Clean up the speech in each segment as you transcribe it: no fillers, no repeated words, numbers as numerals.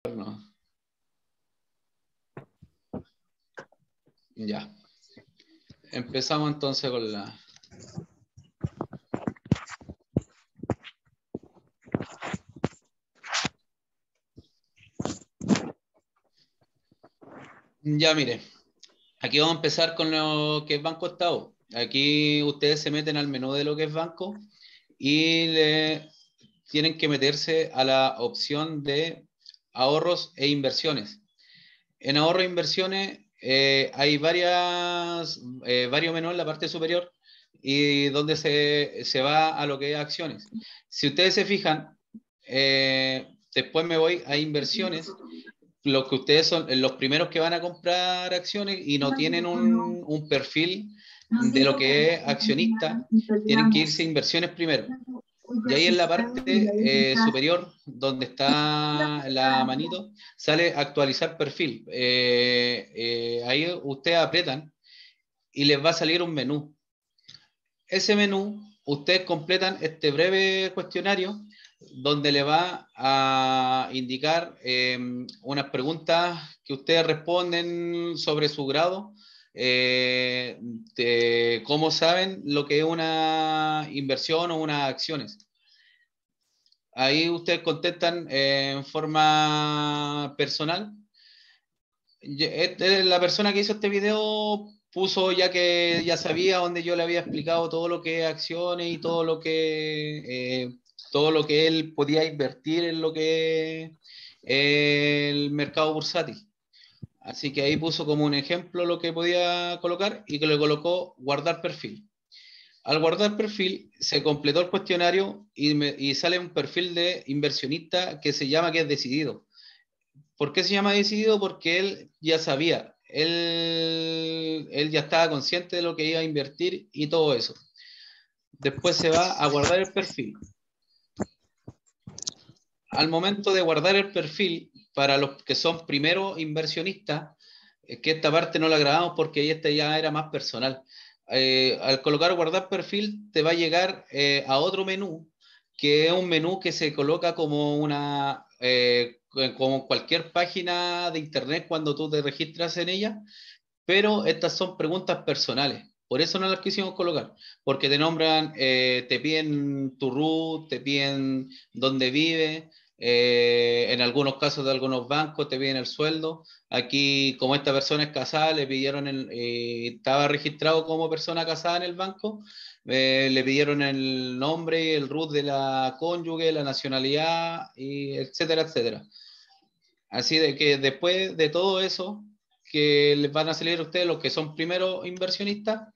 No. Ya. Empezamos entonces con la... Ya, mire. Aquí vamos a empezar con lo que es Banco Estado. Aquí ustedes se meten al menú de lo que es banco y le tienen que meterse a la opción de ahorros e inversiones. En ahorros e inversiones hay varios menús en la parte superior y donde se va a lo que es acciones. Si ustedes se fijan, después me voy a inversiones. Los que ustedes son los primeros que van a comprar acciones y no tienen un perfil de lo que es accionista, tienen que irse a inversiones primero. Y ahí en la parte superior, donde está la manito, sale actualizar perfil. Ahí ustedes apretan y les va a salir un menú. Ese menú, ustedes completan este breve cuestionario donde le va a indicar unas preguntas que ustedes responden sobre su grado, de cómo saben lo que es una inversión o unas acciones. Ahí ustedes contestan en forma personal. La persona que hizo este video puso ya que ya sabía donde yo le había explicado todo lo que es acciones y todo lo que él podía invertir en lo que es el mercado bursátil. Así que ahí puso como un ejemplo lo que podía colocar y que le colocó guardar perfil. Al guardar perfil, se completó el cuestionario y sale un perfil de inversionista que se llama que es decidido. ¿Por qué se llama decidido? Porque él ya sabía, él ya estaba consciente de lo que iba a invertir y todo eso. Después se va a guardar el perfil. Al momento de guardar el perfil, para los que son primeros inversionistas, que esta parte no la grabamos porque esta ya era más personal. Al colocar guardar perfil, te va a llegar a otro menú, que es un menú que se coloca como como cualquier página de internet cuando tú te registras en ella, pero estas son preguntas personales. Por eso no las quisimos colocar, porque te nombran, te piden tu root, te piden dónde vive, en algunos casos de algunos bancos te piden el sueldo. Aquí, como esta persona es casada, le pidieron, estaba registrado como persona casada en el banco, le pidieron el nombre y el root de la cónyuge, la nacionalidad, y etcétera, etcétera. Así de que después de todo eso, que les van a salir a ustedes los que son primeros inversionistas,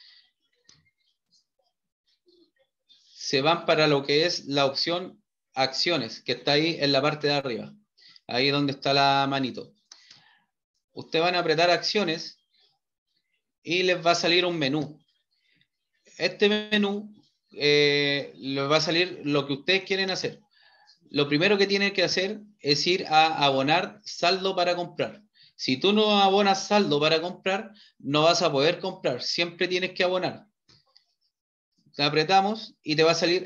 se van para lo que es la opción acciones, que está ahí en la parte de arriba, ahí donde está la manito. Ustedes van a apretar acciones y les va a salir un menú. Este menú les va a salir lo que ustedes quieren hacer. Lo primero que tienen que hacer es ir a abonar saldo para comprar. Si tú no abonas saldo para comprar, no vas a poder comprar. Siempre tienes que abonar. Te apretamos y te va a salir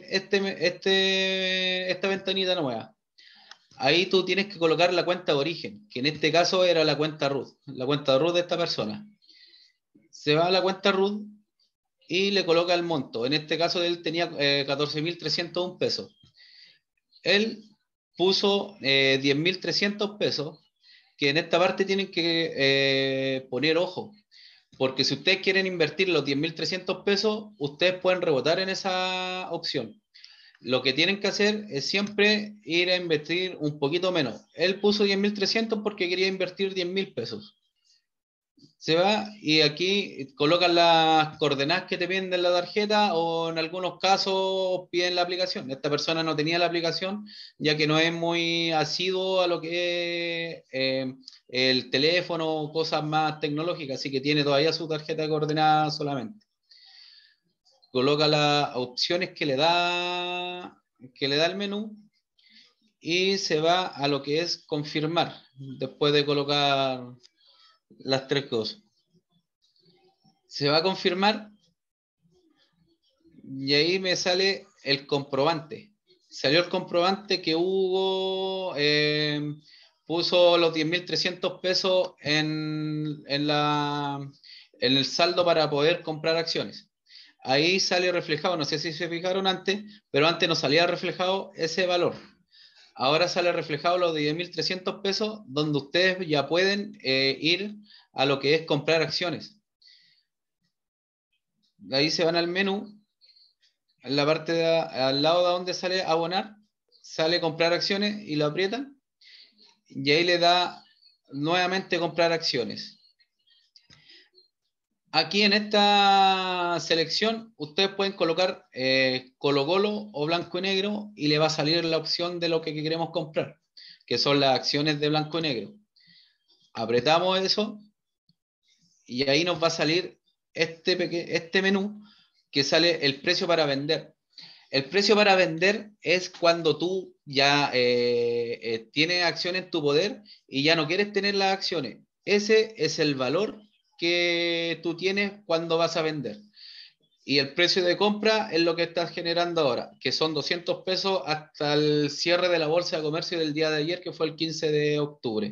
esta ventanita nueva. Ahí tú tienes que colocar la cuenta de origen, que en este caso era la cuenta root, la cuenta root de esta persona. Se va a la cuenta root y le coloca el monto. En este caso él tenía 14.301 pesos. Él puso 10.300 pesos, que en esta parte tienen que poner ojo, porque si ustedes quieren invertir los 10.300 pesos, ustedes pueden rebotar en esa opción. Lo que tienen que hacer es siempre ir a invertir un poquito menos. Él puso 10.300 porque quería invertir 10.000 pesos. Se va y aquí colocan las coordenadas que te piden de la tarjeta o en algunos casos piden la aplicación. Esta persona no tenía la aplicación ya que no es muy asiduo a lo que es el teléfono o cosas más tecnológicas, así que tiene todavía su tarjeta de coordenadas solamente. Coloca las opciones que le da el menú y se va a lo que es confirmar después de colocar las tres cosas. Se va a confirmar y ahí me sale el comprobante. Salió el comprobante que Hugo puso los 10.300 pesos en el saldo para poder comprar acciones. Ahí sale reflejado, no sé si se fijaron antes, pero antes no salía reflejado ese valor. Ahora sale reflejado los 10.300 pesos, donde ustedes ya pueden ir a lo que es comprar acciones. De ahí se van al menú, en la parte al lado de donde sale abonar, sale comprar acciones y lo aprietan, y ahí le da nuevamente comprar acciones. Aquí en esta selección ustedes pueden colocar Colo-Colo o blanco y negro y le va a salir la opción de lo que queremos comprar, que son las acciones de blanco y negro. Apretamos eso y ahí nos va a salir este menú que sale el precio para vender. El precio para vender es cuando tú ya tienes acciones en tu poder y ya no quieres tener las acciones. Ese es el valor que tú tienes cuando vas a vender. Y el precio de compra es lo que estás generando ahora, que son 200 pesos hasta el cierre de la bolsa de comercio del día de ayer, que fue el 15 de octubre.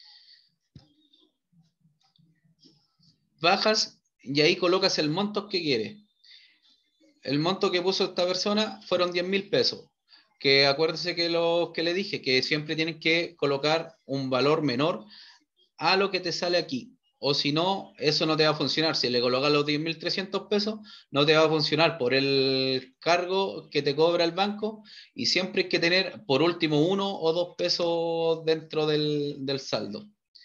Bajas y ahí colocas el monto que quieres. El monto que puso esta persona fueron 10.000 pesos. Que acuérdense que lo que le dije, que siempre tienen que colocar un valor menor a lo que te sale aquí. O si no, eso no te va a funcionar. Si le colocas los 10.300 pesos, no te va a funcionar por el cargo que te cobra el banco. Y siempre hay que tener, por último, 1 o 2 pesos dentro del saldo.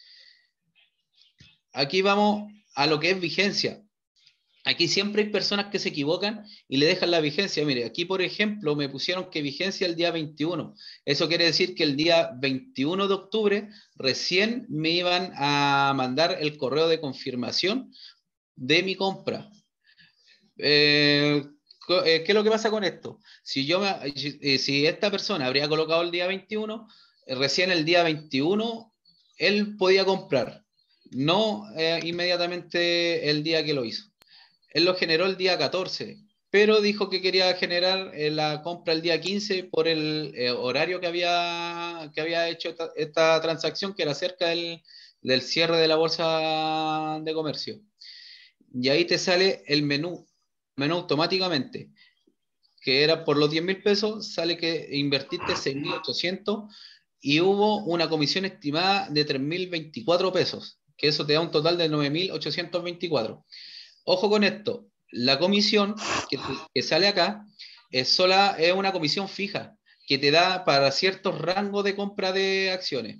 Aquí vamos a lo que es vigencia. Aquí siempre hay personas que se equivocan y le dejan la vigencia. Mire, aquí por ejemplo me pusieron que vigencia el día 21. Eso quiere decir que el día 21 de octubre recién me iban a mandar el correo de confirmación de mi compra. ¿Qué es lo que pasa con esto? Si esta persona habría colocado el día 21, recién el día 21 él podía comprar, no inmediatamente el día que lo hizo. Él lo generó el día 14, pero dijo que quería generar la compra el día 15 por el horario que había hecho esta transacción, que era cerca del cierre de la bolsa de comercio. Y ahí te sale el menú automáticamente, que era por los 10.000 pesos, sale que invertiste 6.800 y hubo una comisión estimada de 3.024 pesos, que eso te da un total de 9.824. Ojo con esto, la comisión que sale acá es una comisión fija que te da para ciertos rangos de compra de acciones.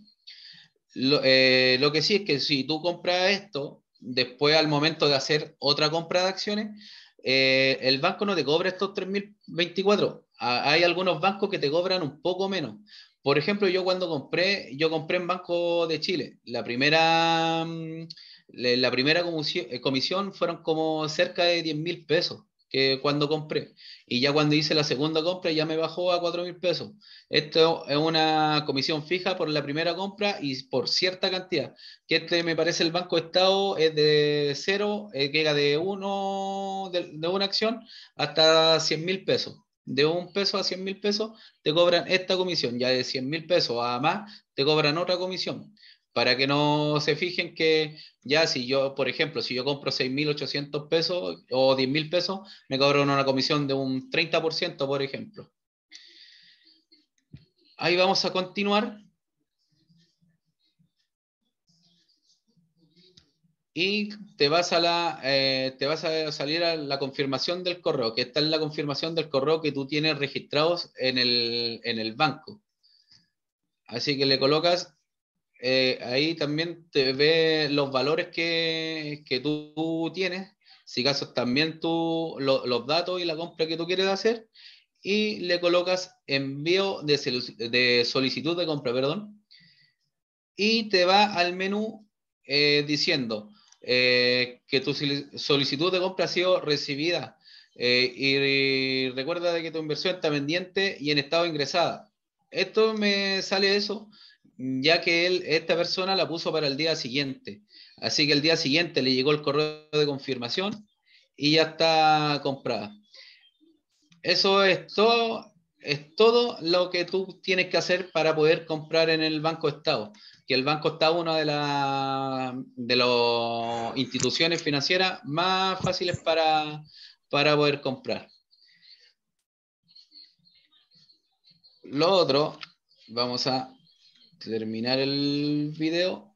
Lo que sí es que si tú compras esto, después al momento de hacer otra compra de acciones, el banco no te cobra estos 3.024. Hay algunos bancos que te cobran un poco menos. Por ejemplo, yo compré en Banco de Chile. La primera comisión fueron como cerca de 10.000 pesos que cuando compré. Y ya cuando hice la segunda compra ya me bajó a 4.000 pesos. Esto es una comisión fija por la primera compra y por cierta cantidad. Que me parece el Banco Estado es de cero, que llega de una acción hasta 100.000 pesos. De 1 peso a 100.000 pesos te cobran esta comisión. Ya de 100.000 pesos a más te cobran otra comisión. Para que no se fijen que ya si yo, por ejemplo, si yo compro 6.800 pesos o 10.000 pesos, me cobran una comisión de un 30%, por ejemplo. Ahí vamos a continuar. Y te vas a salir a la confirmación del correo, que esta es la confirmación del correo que tú tienes registrados en el banco. Así que le colocas, ahí también te ve los valores que tú tienes, si acaso también los datos y la compra que tú quieres hacer, y le colocas envío de solicitud de compra, perdón, y te va al menú diciendo que tu solicitud de compra ha sido recibida y recuerda de que tu inversión está pendiente y en estado ingresada. Esto me sale eso, ya que esta persona la puso para el día siguiente. Así que el día siguiente le llegó el correo de confirmación y ya está comprada. Eso es todo. es todo lo que tú tienes que hacer para poder comprar en el Banco Estado. Que el Banco Estado es una de las instituciones financieras más fáciles para poder comprar. Lo otro, vamos a terminar el video.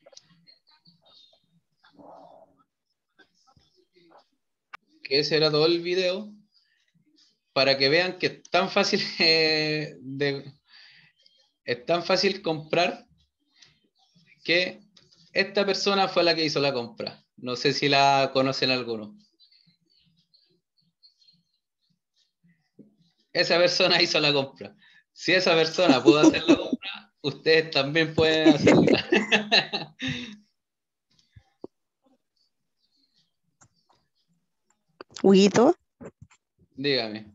Que ese era todo el video. Para que vean que es tan fácil, es tan fácil comprar que esta persona fue la que hizo la compra. No sé si la conocen algunos. Esa persona hizo la compra. Si esa persona pudo hacer la compra, ustedes también pueden hacerla. Huguito, Dígame.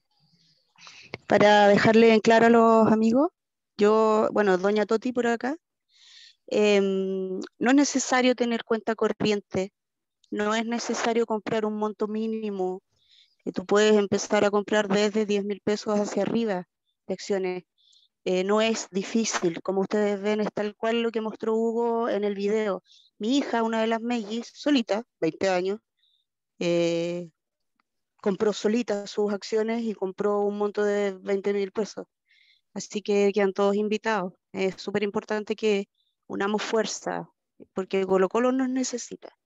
para dejarle en claro a los amigos, yo, bueno, doña Toti por acá, no es necesario tener cuenta corriente, no es necesario comprar un monto mínimo, que tú puedes empezar a comprar desde 10.000 pesos hacia arriba de acciones. No es difícil, como ustedes ven, es tal cual lo que mostró Hugo en el video. Mi hija, una de las Megis, solita, 20 años, eh, compró solita sus acciones y compró un monto de 20.000 pesos. Así que quedan todos invitados. Es súper importante que unamos fuerza, porque Colo Colo nos necesita.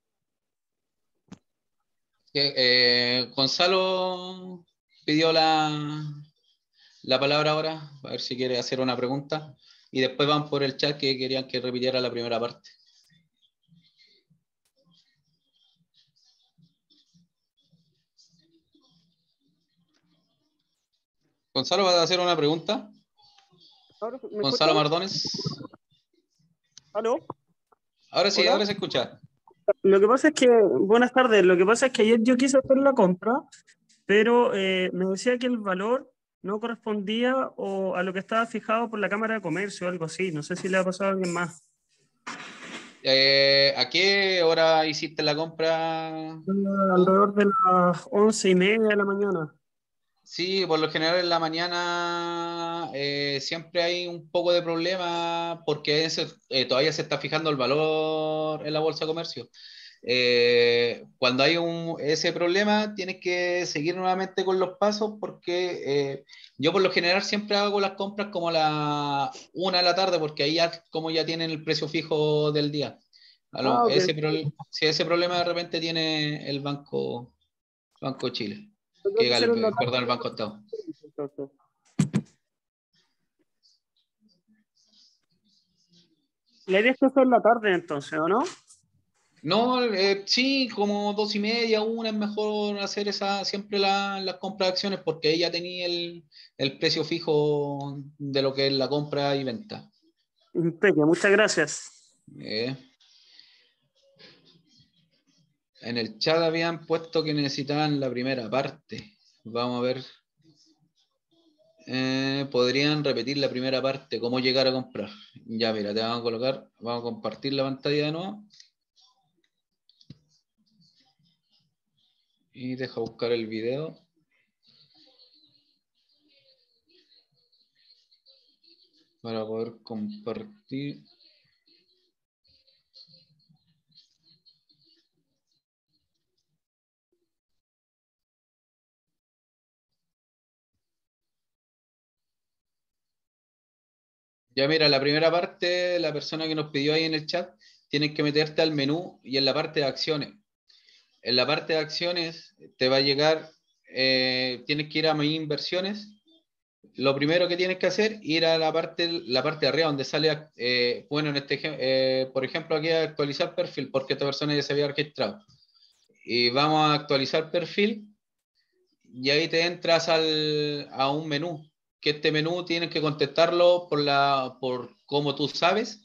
Gonzalo pidió la palabra ahora, a ver si quiere hacer una pregunta. Y después van por el chat que querían que repitiera la primera parte. Gonzalo, ¿vas a hacer una pregunta? ¿Ahora me Gonzalo escuchan? Mardones. ¿Aló? Ahora sí, ¿Hola? ahora se escucha. Lo que pasa es que, buenas tardes, lo que pasa es que ayer yo quise hacer la compra, pero me decía que el valor no correspondía a lo que estaba fijado por la Cámara de Comercio o algo así. No sé si le ha pasado a alguien más. ¿A qué hora hiciste la compra tú? Alrededor de las 11:30 de la mañana. Sí, por lo general en la mañana siempre hay un poco de problema porque todavía se está fijando el valor en la bolsa de comercio. Cuando hay ese problema, tienes que seguir nuevamente con los pasos porque yo por lo general siempre hago las compras como a la 1 de la tarde porque ahí ya, como ya tienen el precio fijo del día. Ah, ok. Si ese problema de repente tiene el Banco Chile, Tengo que hacer en la perdón, tarde. el Banco Estado. Entonces. La idea es que hacer en la tarde entonces, ¿o no? No, sí, como 2:30, una es mejor hacer siempre las compras de acciones porque ahí ya tenía el precio fijo de lo que es la compra y venta. Impeque, muchas gracias. Eh, en el chat habían puesto que necesitaban la primera parte. Vamos a ver. Podrían repetir la primera parte, cómo llegar a comprar. Ya, mira, te vamos a colocar, vamos a compartir la pantalla de nuevo. Y deja buscar el video. Para poder compartir. Ya mira, la primera parte, la persona que nos pidió ahí en el chat, tienes que meterte al menú y en la parte de acciones. En la parte de acciones te va a llegar, tienes que ir a mis inversiones. Lo primero que tienes que hacer, ir a la parte de arriba donde sale, bueno, por ejemplo, aquí a actualizar perfil, porque esta persona ya se había registrado. Y vamos a actualizar perfil y ahí te entras a un menú, que este menú tienes que contestarlo por cómo tú sabes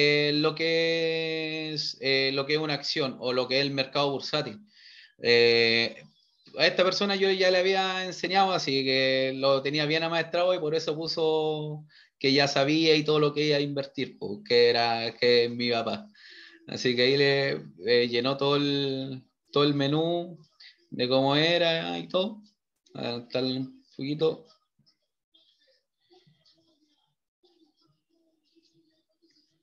lo que es una acción o lo que es el mercado bursátil. Eh, a esta persona yo ya le había enseñado, así que lo tenía bien amaestrado y por eso puso que ya sabía y todo lo que iba a invertir, pues, que es mi papá. Así que ahí le llenó todo el menú de cómo era y todo. Adelantarle un poquito.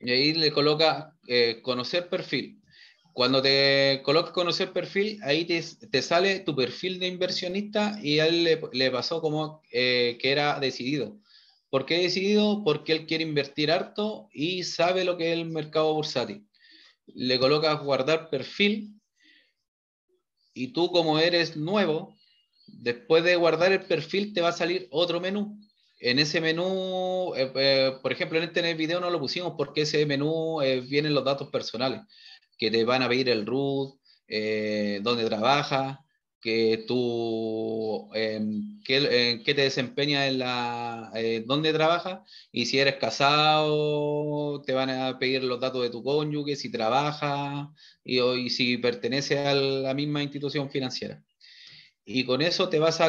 Y ahí le coloca conocer perfil. Cuando te colocas conocer perfil, ahí te sale tu perfil de inversionista y a él le pasó como que era decidido. ¿Por qué decidido? Porque él quiere invertir harto y sabe lo que es el mercado bursátil. Le colocas guardar perfil y tú como eres nuevo, después de guardar el perfil te va a salir otro menú. En ese menú, por ejemplo, en este video no lo pusimos porque ese menú vienen los datos personales, que te van a pedir el root, dónde trabajas, que tú, qué te desempeñas en dónde trabajas, y si eres casado, te van a pedir los datos de tu cónyuge, si trabajas, y si perteneces a la misma institución financiera. Y con eso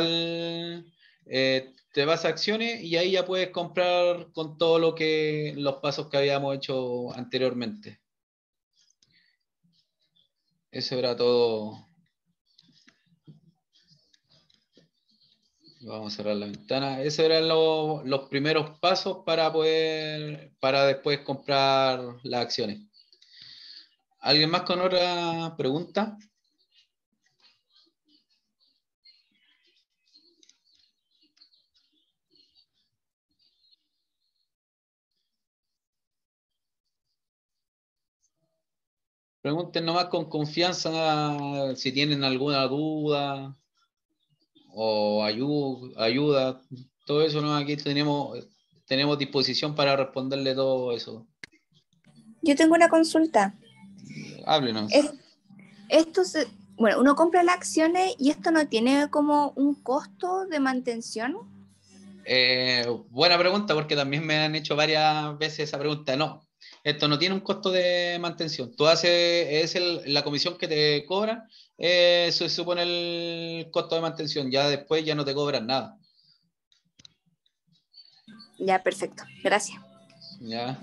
te vas a acciones y ahí ya puedes comprar con todo los pasos que habíamos hecho anteriormente. Eso era todo. Vamos a cerrar la ventana. Esos eran los primeros pasos para después comprar las acciones. ¿Alguien más con otra pregunta? Pregunten nomás con confianza si tienen alguna duda o ayuda. Todo eso, ¿no? Aquí tenemos disposición para responderle todo eso. Yo tengo una consulta. Háblenos. Bueno, uno compra las acciones y esto no tiene como un costo de mantención. Buena pregunta, porque también me han hecho varias veces esa pregunta. No, esto no tiene un costo de mantención. Tú haces, la comisión que te cobran, eso se supone el costo de mantención. Ya después ya no te cobran nada. Ya, perfecto. Gracias. Ya.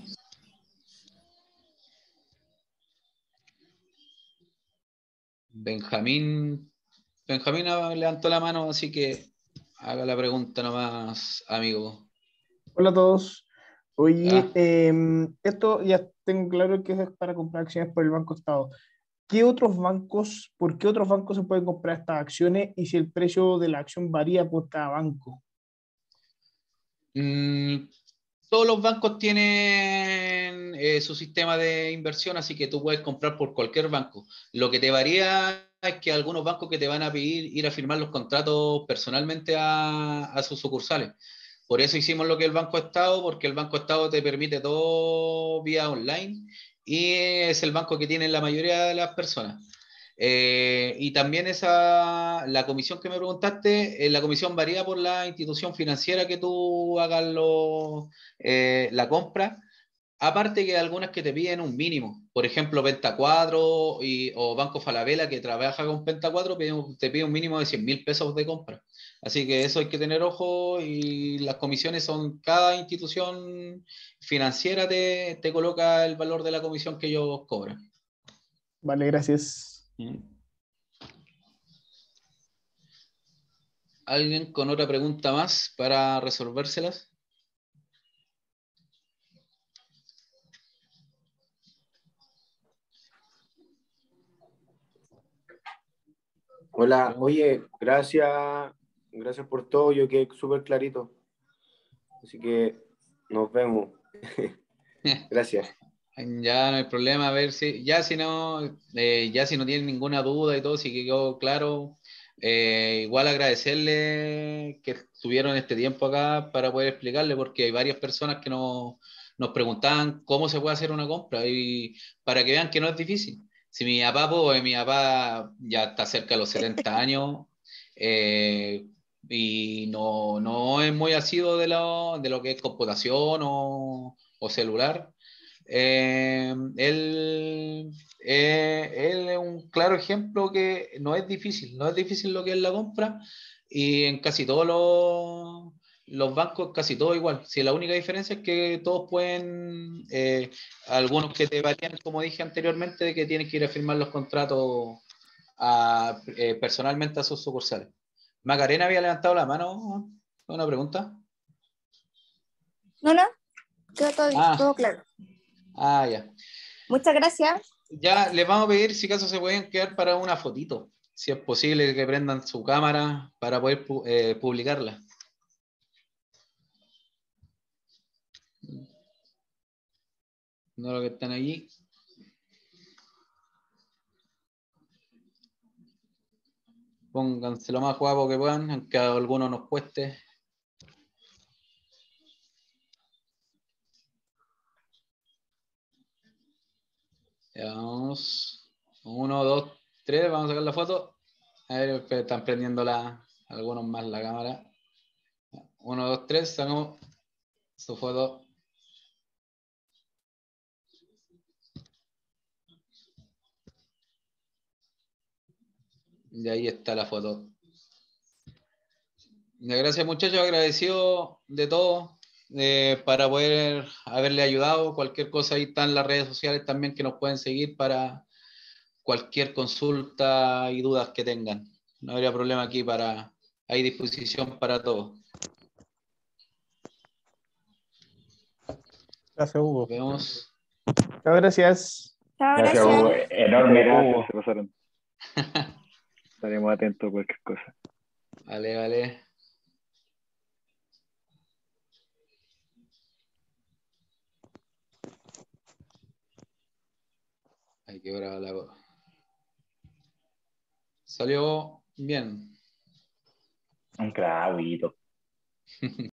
Benjamín levantó la mano, así que haga la pregunta nomás, amigo. Hola a todos. Oye, Ah. esto ya tengo claro que es para comprar acciones por el Banco Estado. ¿Por qué otros bancos se pueden comprar estas acciones y si el precio de la acción varía por cada banco? Todos los bancos tienen su sistema de inversión, así que tú puedes comprar por cualquier banco. Lo que te varía es que algunos bancos que te van a pedir ir a firmar los contratos personalmente a sus sucursales. Por eso hicimos lo que es el Banco Estado, porque el Banco Estado te permite todo vía online y es el banco que tienen la mayoría de las personas. Y también la comisión que me preguntaste, la comisión varía por la institución financiera que tú hagas la compra. Aparte que hay algunas que te piden un mínimo, por ejemplo, Penta 4 o Banco Falabella, que trabaja con Penta 4, te pide un mínimo de 100.000 pesos de compra. Así que eso hay que tener ojo y las comisiones son, cada institución financiera te coloca el valor de la comisión que ellos cobran. Vale, gracias. ¿Alguien con otra pregunta más para resolvérselas? Hola, oye, gracias por todo, yo quedé súper clarito. Así que nos vemos. Gracias. Ya no hay problema, a ver si, ya si no tienen ninguna duda y todo, si quedó claro, igual agradecerle que estuvieron este tiempo acá para poder explicarle, porque hay varias personas que nos preguntaban cómo se puede hacer una compra y para que vean que no es difícil. Si mi papá ya está cerca de los 70 años y no es muy asiduo de lo que es computación o celular. Él es un claro ejemplo que no es difícil lo que es la compra y en casi todos los bancos, casi todo igual. Si la única diferencia es que todos pueden, algunos que te varían, como dije anteriormente, de que tienes que ir a firmar los contratos personalmente a sus sucursales. Macarena había levantado la mano, una pregunta. No, quedó todo, todo claro. Ah, ya. Muchas gracias. Ya les vamos a pedir si acaso se pueden quedar para una fotito. Si es posible que prendan su cámara para poder publicarla. No lo que están allí. Pónganse lo más guapo que puedan, aunque a algunos nos cueste. Ya vamos. 1, 2, 3. Vamos a sacar la foto. A ver, están prendiendo algunos más la cámara. 1, 2, 3. Sacamos su foto. Y ahí está la foto. Gracias muchachos, agradecido de todo para poder haberle ayudado. Cualquier cosa ahí está en las redes sociales también que nos pueden seguir para cualquier consulta y dudas que tengan. No habría problema aquí hay disposición para todos. Gracias, Hugo. Nos vemos. Muchas gracias. Chao, Gracias, gracias. Hugo. Enorme, Muchas Hugo. gracias. Se pasaron. Estaremos atentos a cualquier cosa. Vale, vale. Hay que grabar la voz. Salió bien. Un clavito.